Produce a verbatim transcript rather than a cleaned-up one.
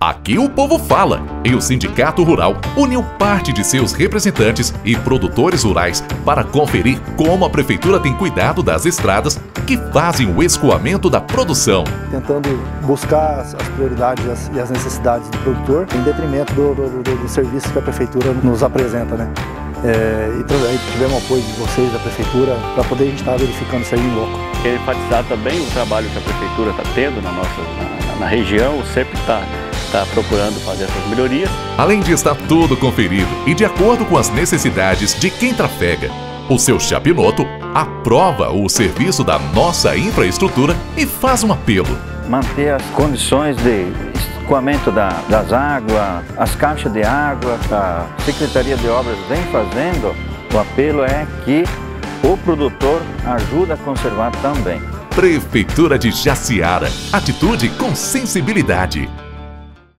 Aqui o povo fala, e o Sindicato Rural uniu parte de seus representantes e produtores rurais para conferir como a Prefeitura tem cuidado das estradas que fazem o escoamento da produção. Tentando buscar as prioridades e as necessidades do produtor em detrimento do, do, do, do serviço que a Prefeitura nos apresenta, né? É, e tivemos o apoio de vocês, da Prefeitura, para poder a gente estar verificando isso aí em loco. Quero enfatizar também o trabalho que a Prefeitura está tendo na nossa na, na região, o S E P está tá procurando fazer essas melhorias. Além de estar tudo conferido e de acordo com as necessidades de quem trafega, o seu Chapinoto aprova o serviço da nossa infraestrutura e faz um apelo. Manter as condições de escoamento da, das águas, as caixas de água, a Secretaria de Obras vem fazendo, o apelo é que o produtor ajuda a conservar também. Prefeitura de Jaciara, atitude com sensibilidade.